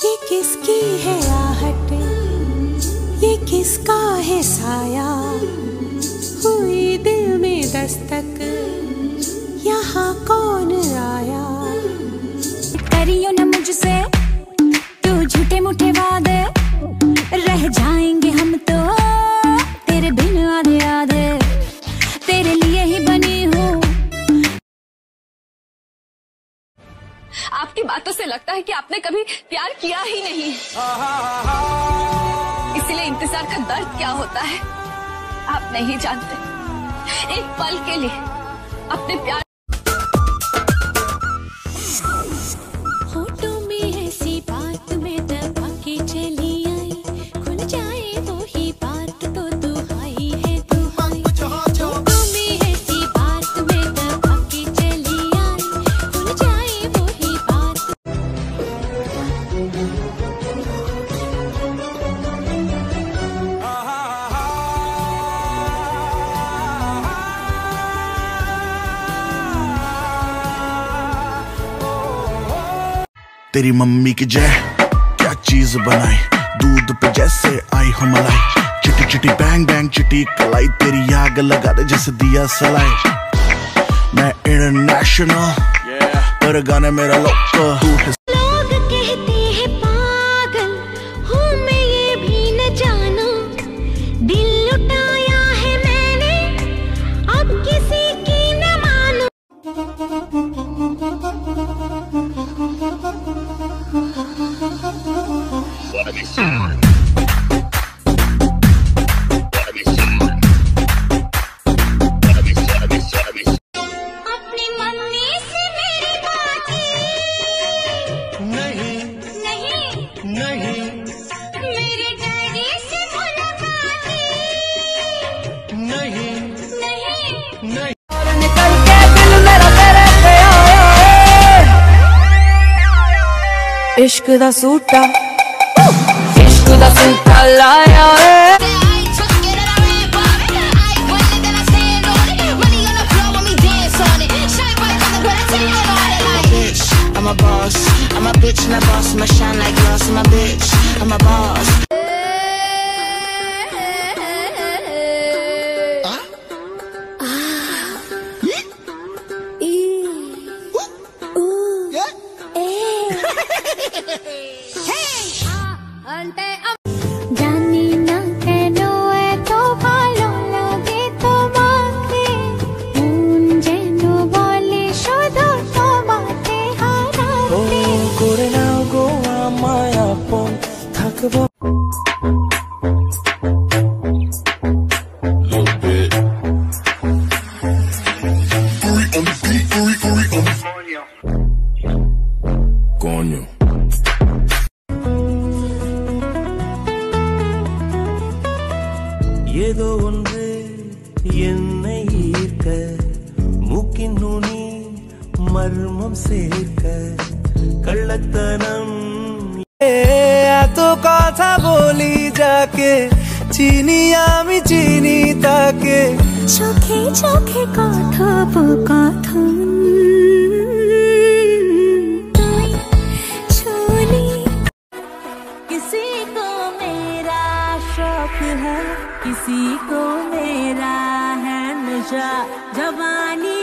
ये किसकी है आहट, ये किसका है साया, हुई दिल में दस्तक, यहाँ कौन आया। करियो न मुझसे तू झूठे मूठे वादे, रह जाएंगे हम तो तेरे बिन आधे आधे, तेरे लिए ही बनी हूँ। आपकी बातों से लगता है कि आपने कभी प्यार किया ही नहीं, इसीलिए इंतजार का दर्द क्या होता है आप नहीं जानते। एक पल के लिए अपने प्यार होठों में ऐसी बात में दबा के चली आई, खुल जाए वो ही बात तो दुहाई है दुहाई। होठों में ऐसी बात में दबा के चली आई, खुल जाए वो ही बात। तेरी मम्मी की जय क्या चीज बनाई, दूध पे जैसे आई हो मलाई, चिटी चिटी बैंग बैंग चिटी कलाई, तेरी आग लगा दे जैसे दिया सलाई। मैं इंटरनेशनल पर गाने मेरा लोकल। लोग कहते हैं पागल हूँ मैं, ये भी न जाना दिल लुटाया है मैंने, अब किसी की न मानो। अपनी मम्मी से मेरी बात नहीं नहीं नहीं, मेरे डैडी से मुलाकात नहीं नहीं नहीं। और निकल के दिल मेरा तेरे पे आया, इश्क दा सूटा लाया है। I'm a boss, I'm a bitch and a boss, I'ma shine like glass, I'm a bitch, I'm a boss. जानी ना कहनो है तो भालो लगे তোমাকে, মন যেন বলে শুধু তোমাকে হারাতে। করে নাও গো আমায় আপন, থাকবো Coño. ஏதோ ஒன்று என்னை ஈர்க்க, மூக்கின் நுனி மர்மம் சேர்க்க, கள்ளத்தனம் এত কথা বলি যাকে চিনি আমি চিনি তাকে, চোখে চোখে কথোপকথন তুই শুনি। किसी को मेरा शौक है, किसी को मेरा है नशा, जवानी